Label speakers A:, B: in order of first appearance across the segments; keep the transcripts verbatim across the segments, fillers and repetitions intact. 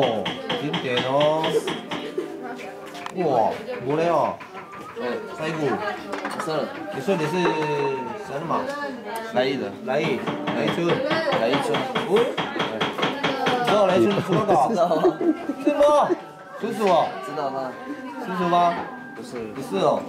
A: 哦，经典哦。哇，无嘞哦。
B: 哎，
A: 西骨。
B: 是。
A: 你说你是什么？
B: 来意的。
A: 来意，来一村。
B: 来一村。
A: 喂。知道来一村是什么搞？
B: 知道吗？
A: 是吗？叔叔哦。
B: 知道吗？
A: 叔叔吗？
B: 不是。
A: 不是哦。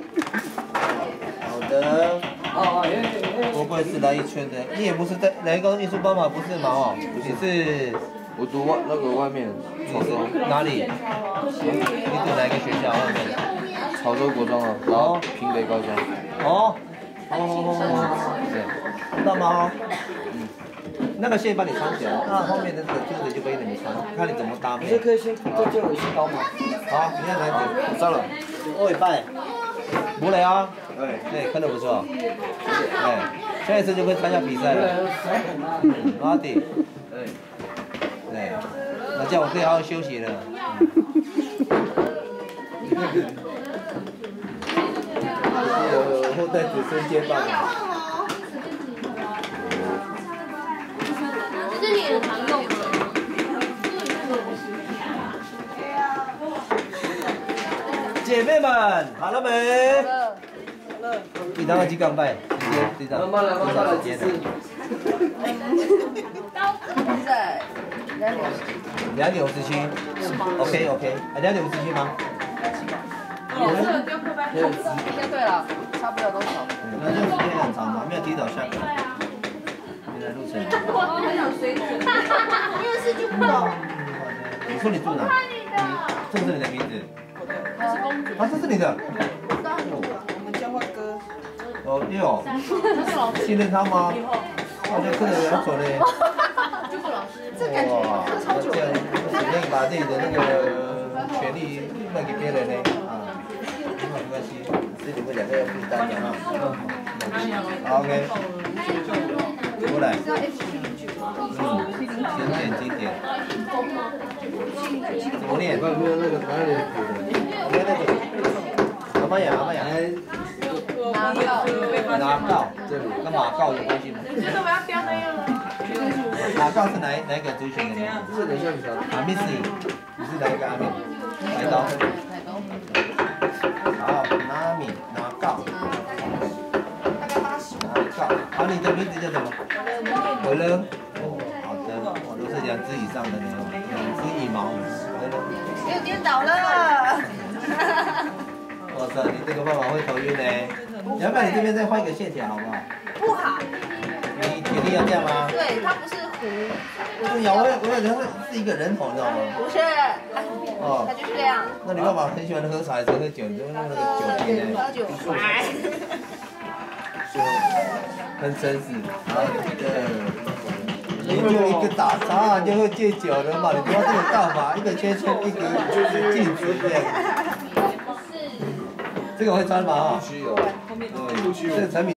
A: 好的。
B: 哦哦，耶耶。
A: 不会是来一圈的？你也不是在来高艺术班嘛？不是嘛？哦，你是。我读外那个外面，潮州哪里？你读哪个学校？外面？
B: 潮州国中啊，然后平北高中。
A: 哦，哦哦对，知道吗？嗯，那个先帮你穿起来，那后面的这个这个就不用你穿，看你怎么搭配。
B: 你是可以先这就有一些高吗？
A: 好，你看哪里？
B: 算了。
A: 二拜，无雷啊。对对，看得不错。哎，下一次就会参加比赛了。马迪。对。对，那这样我可以好好休息了。有后代子孙接棒啊。
C: 这是你很常用的。
A: 姐妹们，好了没？
B: 好了。
A: 你当个几港拜？直接
B: 慢慢来，慢慢来，几次。
C: 在两点。
A: 两点五十七。OK OK， 啊，两点五十七吗？
C: 应该对了，差不了多少。
A: 那这时间很长吗？没有提早下课。现在路程。
C: 我很想随时。因为是就不懂。
A: 你说你住哪？这是你的名字。
C: 我是公主。
A: 啊，这是你的。
C: 我们叫花哥。
A: 哦，对哦。信任他吗？好像看着有点准嘞。哇，那这样不愿意把自己的那个权利卖给别人呢？啊，没关系，是你们两个要负担的啊。好 ，OK。过来。嗯，经典经典。怎么念？
B: 没有那个哪里？
A: 没有那个。阿妈呀，阿妈呀。
C: 拿到。
A: 拿到，这里跟马告有关系吗？
C: 你觉得我要标那样吗？
A: 马告是哪哪一个族群的？
B: 这个像啥？
A: 阿密斯，你是哪一个阿密？来刀。好，拿米拿告。拿告。好，你的名字叫什么？可乐。哦，好的，我都是两只以上的呢，两只羽毛。可乐。
C: 又颠倒了。
A: 哇塞，你这个办法会头晕呢。要不然你这边再换一个线条好不好？
C: 不好。
A: 你铁定要这样吗？
C: 对，它不是弧。
A: 不是呀，我我感觉是是一个人头，你知道吗？
C: 不是。哦。它就是这样。
A: 那你爸爸很喜欢喝茶还是喝酒？就那个酒瓶呢？
C: 喝酒。
A: 很绅士。然后这个研究一个打叉就会戒酒了嘛？你不要这个干嘛？一个圈圈一个就是镜子这样。这个会穿吗？
B: 需有。
A: 对，这个产品。